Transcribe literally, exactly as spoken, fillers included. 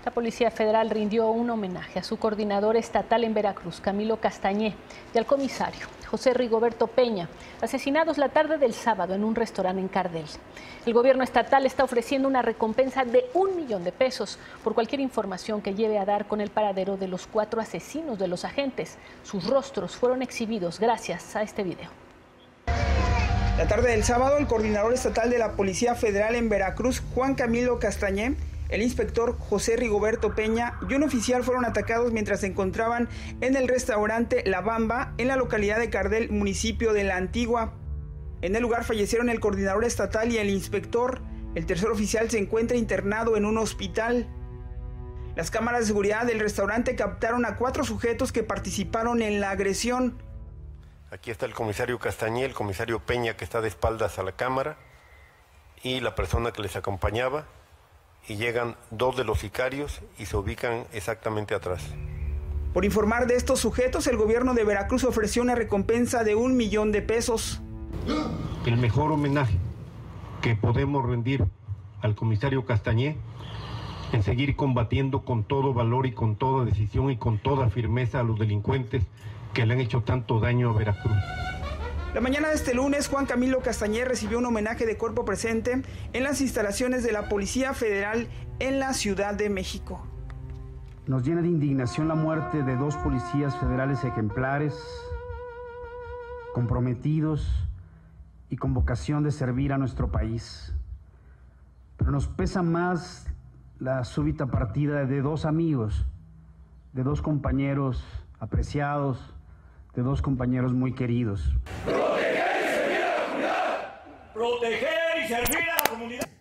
La Policía Federal rindió un homenaje a su coordinador estatal en Veracruz, Camilo Castañé, y al comisario, José Rigoberto Peña, asesinados la tarde del sábado en un restaurante en Cardel. El gobierno estatal está ofreciendo una recompensa de un millón de pesos por cualquier información que lleve a dar con el paradero de los cuatro asesinos de los agentes. Sus rostros fueron exhibidos gracias a este video. La tarde del sábado, el coordinador estatal de la Policía Federal en Veracruz, Juan Camilo Castañé, el inspector José Rigoberto Peña y un oficial fueron atacados mientras se encontraban en el restaurante La Bamba, en la localidad de Cardel, municipio de La Antigua. En el lugar fallecieron el coordinador estatal y el inspector. El tercer oficial se encuentra internado en un hospital. Las cámaras de seguridad del restaurante captaron a cuatro sujetos que participaron en la agresión. Aquí está el comisario Castañé, el comisario Peña, que está de espaldas a la cámara, y la persona que les acompañaba. Y llegan dos de los sicarios y se ubican exactamente atrás. Por informar de estos sujetos, el gobierno de Veracruz ofreció una recompensa de un millón de pesos. El mejor homenaje que podemos rendir al comisario Castañé en seguir combatiendo con todo valor y con toda decisión y con toda firmeza a los delincuentes que le han hecho tanto daño a Veracruz. La mañana de este lunes, Juan Camilo Castañé recibió un homenaje de cuerpo presente en las instalaciones de la Policía Federal en la Ciudad de México. Nos llena de indignación la muerte de dos policías federales ejemplares, comprometidos y con vocación de servir a nuestro país. Pero nos pesa más la súbita partida de dos amigos, de dos compañeros apreciados, de dos compañeros muy queridos. Proteger y servir a la comunidad. Proteger y servir a la comunidad.